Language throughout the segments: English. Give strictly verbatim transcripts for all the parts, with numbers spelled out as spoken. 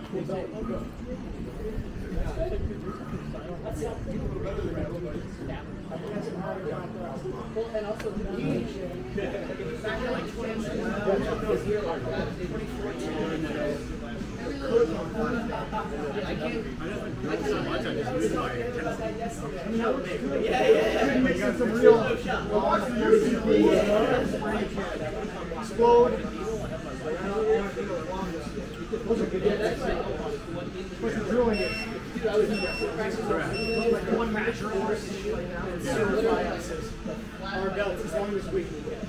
And also the beach. Back in like twenty I can't. I can't watch it. Yeah, yeah, yeah. Making some real. Explode. Those are good. Yeah, that's right. What's the drilling is? Dude, I was like one match or more right now. And certify us as our belts as long as we can get.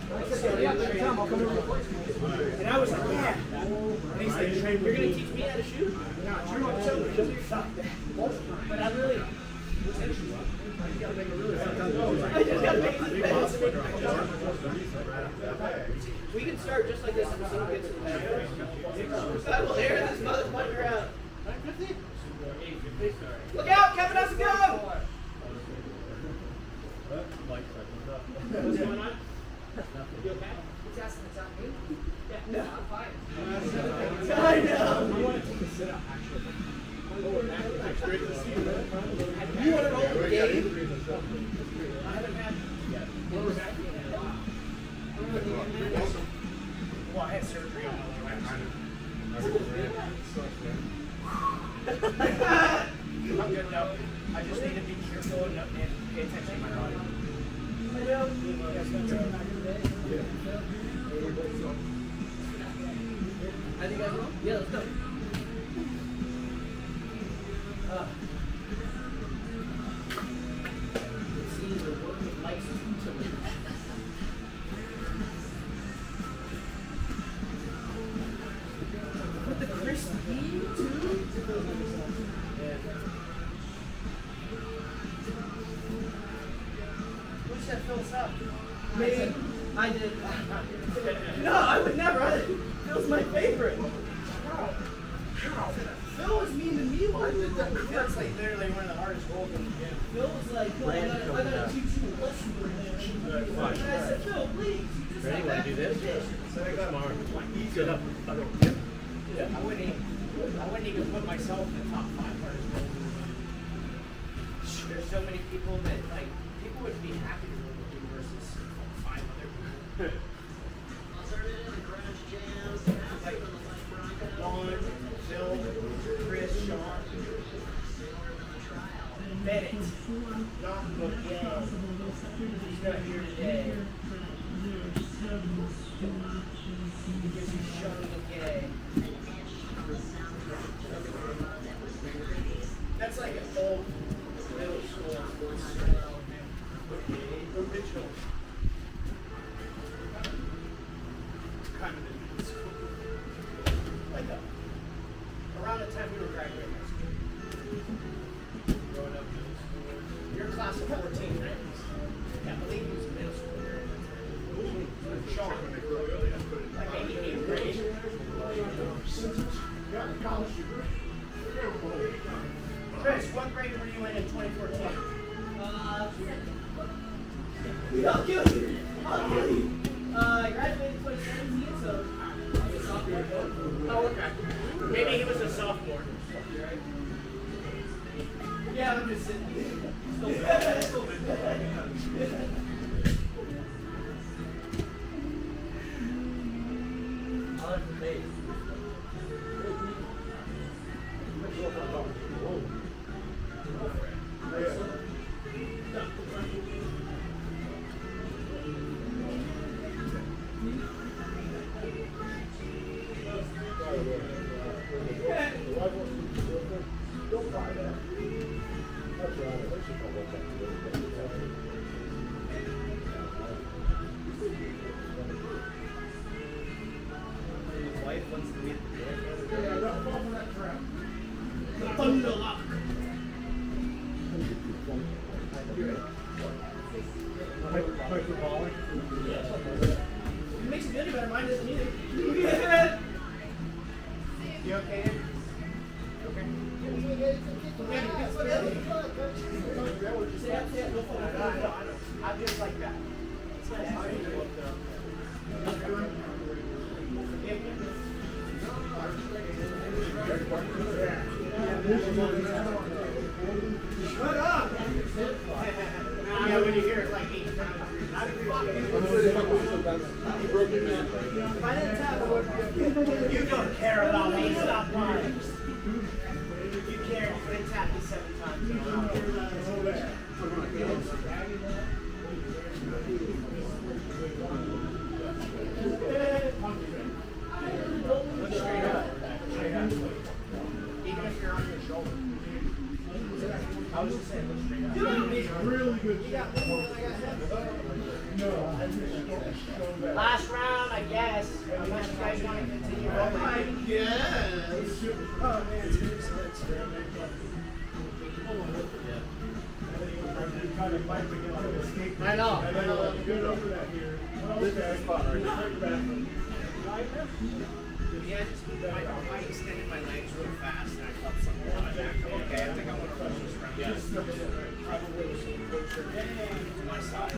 And I was like, yeah. And he's like, you're going to teach me how to shoot? No, you're not telling me. But I really. I just got to make it. We can start just like this and someone gets to the back. I will air this motherfucker out. Look out, Kevin has to go! What's going on? You okay? He's asking if it's on me? Yeah, no, I'm fine. I know. I want to take a sit up, actually. It's great to see you, man. You want to roll with Gabe? I haven't had yet. What was that? Well, I had surgery on the left. I'm good now. I just need to be careful and pay attention to my body. I know. I think I will. Yeah, let's go. Uh, see the work of lights to me. With the crisp heat, too? Which that fills up? Me. I did. No, I would never. Phil's my favorite. How? How? Phil was mean to me when I did that. That's like literally one of the hardest roles in the gym. Phil was like, Phil, I gotta, I gotta teach you a lesson. And I said, Phil, please. You just ready? Want to do this? So I got tomorrow. Get up. Yeah, I wouldn't even, I wouldn't even put myself in the top five hardest roles. There's so many people that, like, people would be happy to live with you versus five other people. Like, Juan, Phil, Chris, Sean, Bennett, John Gabe, he's not here today. Because he's showing the gay. That's like an old middle school sports original. Kind of in school. Like a, around the time we were graduating high school. Growing up middle school. You're class of fourteen, right? Yeah, I believe he was in middle school. Sean. Like maybe eighth grade. Chris, what grade were you in in twenty fourteen? Uh, I'll kill you. I'll kill you. Uh, I graduated in twenty seventeen, so I was a sophomore. Oh, okay. Maybe he was a sophomore. Yeah, I'm just sitting here. Still I like the face. Don't buy that. That's right. His wife wants to meet the boyfriend. Yeah, don't fall for that trap. The thunder lock. It makes it good, but mine doesn't either. You okay? Okay. I'm just like that. It's nice. Shut up! Yeah, when you hear it like eight times. If I didn't tap, I would You don't care about me, stop lying. You care, you couldn't tap me seven times in a row. Look straight up. Even if you're on your shoulder. I was just saying, look straight up. It's really good. You got one more than I got seven. No, I just so bad. Last round, I guess. Unless you guys want to continue rolling. I guess. Oh man, it's good. I know. I know. Good over that here. This is the spot right here. Yeah, just I, I extended my legs real fast and I felt something on my back. Okay, I think I'm going to rush this round. Yeah. Probably to my side.